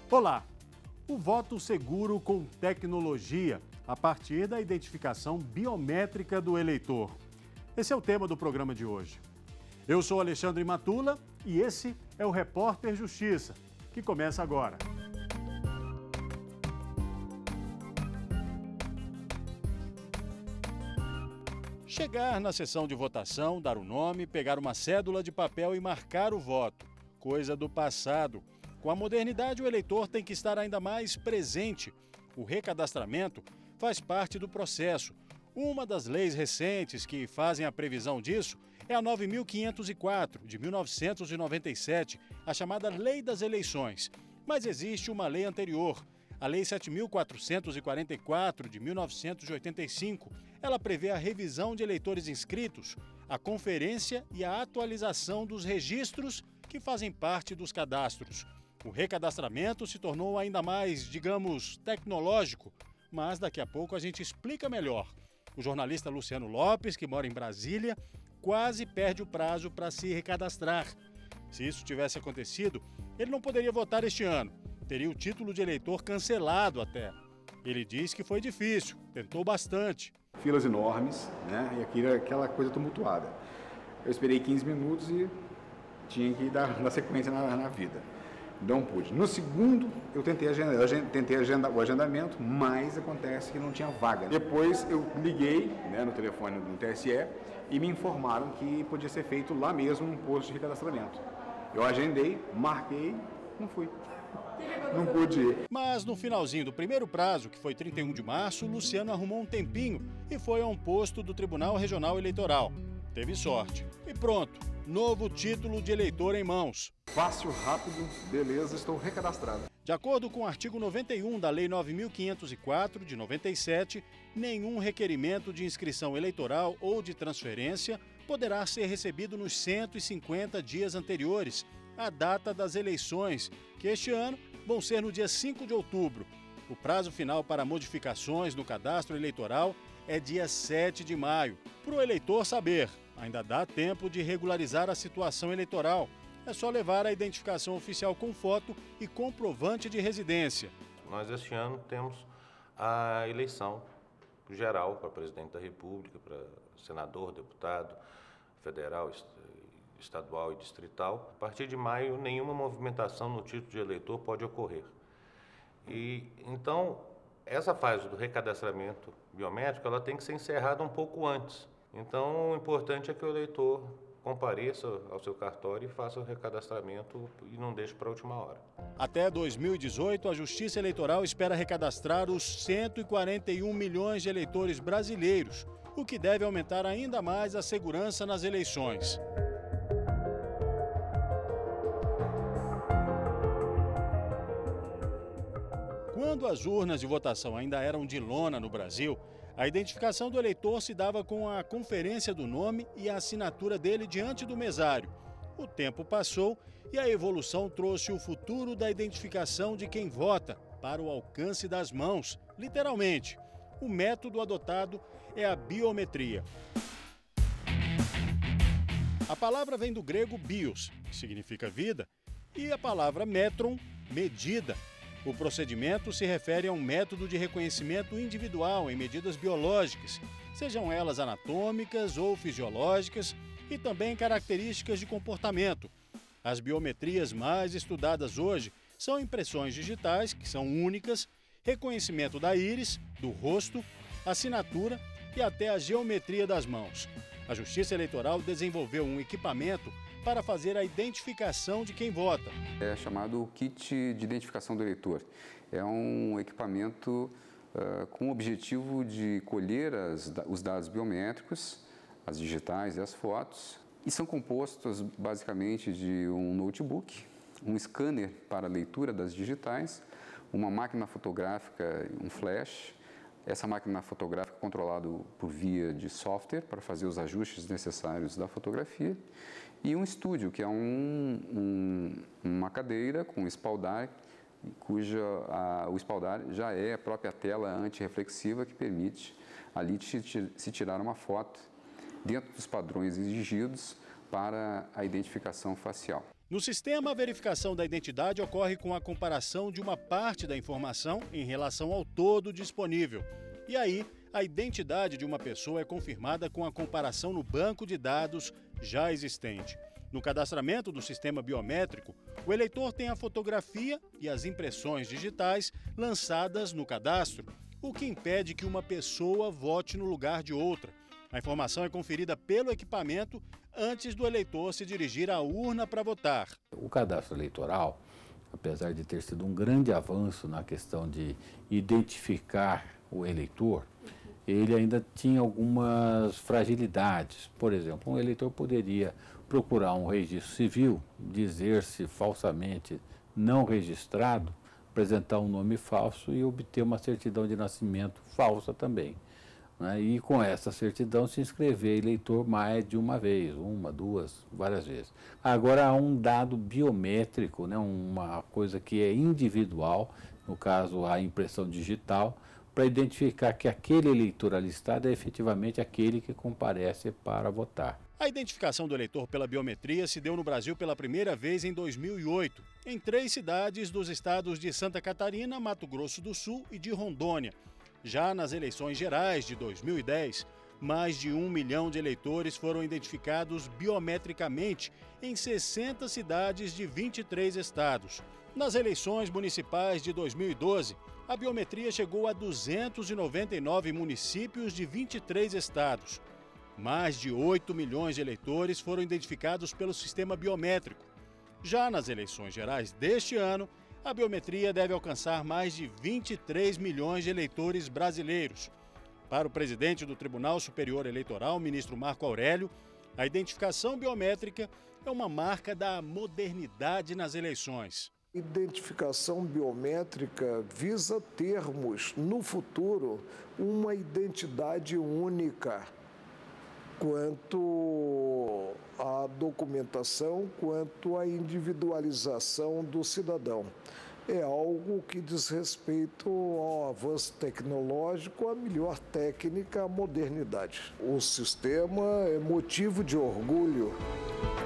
Olá! O voto seguro com tecnologia, a partir da identificação biométrica do eleitor. Esse é o tema do programa de hoje. Eu sou Alexandre Matula e esse é o Repórter Justiça, que começa agora. Chegar na sessão de votação, dar o nome, pegar uma cédula de papel e marcar o voto. Coisa do passado. Com a modernidade, o eleitor tem que estar ainda mais presente. O recadastramento faz parte do processo. Uma das leis recentes que fazem a previsão disso é a 9.504, de 1997, a chamada Lei das Eleições. Mas existe uma lei anterior, a Lei 7.444, de 1985. Ela prevê a revisão de eleitores inscritos, a conferência e a atualização dos registros que fazem parte dos cadastros. O recadastramento se tornou ainda mais, digamos, tecnológico, mas daqui a pouco a gente explica melhor. O jornalista Luciano Lopes, que mora em Brasília, quase perde o prazo para se recadastrar. Se isso tivesse acontecido, ele não poderia votar este ano. Teria o título de eleitor cancelado até. Ele diz que foi difícil, tentou bastante. Filas enormes, né? E aquela coisa tumultuada. Eu esperei 15 minutos e tinha que dar na sequência na vida. Não pude. No segundo, eu tentei agendar o agendamento, mas acontece que não tinha vaga. Depois eu liguei, né, no telefone do TSE e me informaram que podia ser feito lá mesmo um posto de recadastramento. Eu agendei, marquei, não fui. Não pude ir. Mas no finalzinho do primeiro prazo, que foi 31 de março, Luciano arrumou um tempinho e foi a um posto do Tribunal Regional Eleitoral. Teve sorte. E pronto, novo título de eleitor em mãos. Fácil, rápido, beleza, estou recadastrado. De acordo com o artigo 91 da Lei 9.504, de 97, nenhum requerimento de inscrição eleitoral ou de transferência poderá ser recebido nos 150 dias anteriores à data das eleições, que este ano vão ser no dia 5 de outubro. O prazo final para modificações no cadastro eleitoral é dia 7 de maio. Para o eleitor saber, ainda dá tempo de regularizar a situação eleitoral. É só levar a identificação oficial com foto e comprovante de residência. Nós este ano temos a eleição geral para presidente da República, para senador, deputado, federal, estadual e distrital. A partir de maio, nenhuma movimentação no título de eleitor pode ocorrer. E então, essa fase do recadastramento biométrico, ela tem que ser encerrada um pouco antes. Então, o importante é que o eleitor compareça ao seu cartório e faça o recadastramento e não deixe para a última hora. Até 2018, a Justiça Eleitoral espera recadastrar os 141 milhões de eleitores brasileiros, o que deve aumentar ainda mais a segurança nas eleições. Quando as urnas de votação ainda eram de lona no Brasil, a identificação do eleitor se dava com a conferência do nome e a assinatura dele diante do mesário. O tempo passou e a evolução trouxe o futuro da identificação de quem vota para o alcance das mãos, literalmente. O método adotado é a biometria. A palavra vem do grego bios, que significa vida, e a palavra metron, medida. O procedimento se refere a um método de reconhecimento individual em medidas biológicas, sejam elas anatômicas ou fisiológicas, e também características de comportamento. As biometrias mais estudadas hoje são impressões digitais, que são únicas, reconhecimento da íris, do rosto, assinatura e até a geometria das mãos. A Justiça Eleitoral desenvolveu um equipamento para fazer a identificação de quem vota. É chamado Kit de Identificação do Eleitor. É um equipamento com o objetivo de colher os dados biométricos, as digitais e as fotos, e são compostos basicamente de um notebook, um scanner para leitura das digitais, uma máquina fotográfica, um flash. Essa máquina fotográfica é controlada por via de software para fazer os ajustes necessários da fotografia, e um estúdio, que é uma cadeira com espaldar, o espaldar já é a própria tela antirreflexiva que permite ali se tirar uma foto dentro dos padrões exigidos para a identificação facial. No sistema, a verificação da identidade ocorre com a comparação de uma parte da informação em relação ao todo disponível. E aí, a identidade de uma pessoa é confirmada com a comparação no banco de dados já existente. No cadastramento do sistema biométrico, o eleitor tem a fotografia e as impressões digitais lançadas no cadastro, o que impede que uma pessoa vote no lugar de outra. A informação é conferida pelo equipamento antes do eleitor se dirigir à urna para votar. O cadastro eleitoral, apesar de ter sido um grande avanço na questão de identificar o eleitor, ele ainda tinha algumas fragilidades. Por exemplo, um eleitor poderia procurar um registro civil, dizer-se falsamente não registrado, apresentar um nome falso e obter uma certidão de nascimento falsa também. E com essa certidão se inscrever eleitor mais de uma vez, uma, duas, várias vezes. Agora há um dado biométrico, uma coisa que é individual, no caso a impressão digital, para identificar que aquele eleitor alistado é efetivamente aquele que comparece para votar. A identificação do eleitor pela biometria se deu no Brasil pela primeira vez em 2008, em 3 cidades dos estados de Santa Catarina, Mato Grosso do Sul e de Rondônia. Já nas eleições gerais de 2010, mais de 1 milhão de eleitores foram identificados biometricamente em 60 cidades de 23 estados. Nas eleições municipais de 2012, a biometria chegou a 299 municípios de 23 estados. Mais de 8 milhões de eleitores foram identificados pelo sistema biométrico. Já nas eleições gerais deste ano, a biometria deve alcançar mais de 23 milhões de eleitores brasileiros. Para o presidente do Tribunal Superior Eleitoral, ministro Marco Aurélio, a identificação biométrica é uma marca da modernidade nas eleições. Identificação biométrica visa termos, no futuro, uma identidade única quanto à documentação, quanto à individualização do cidadão. É algo que diz respeito ao avanço tecnológico, à melhor técnica, à modernidade. O sistema é motivo de orgulho.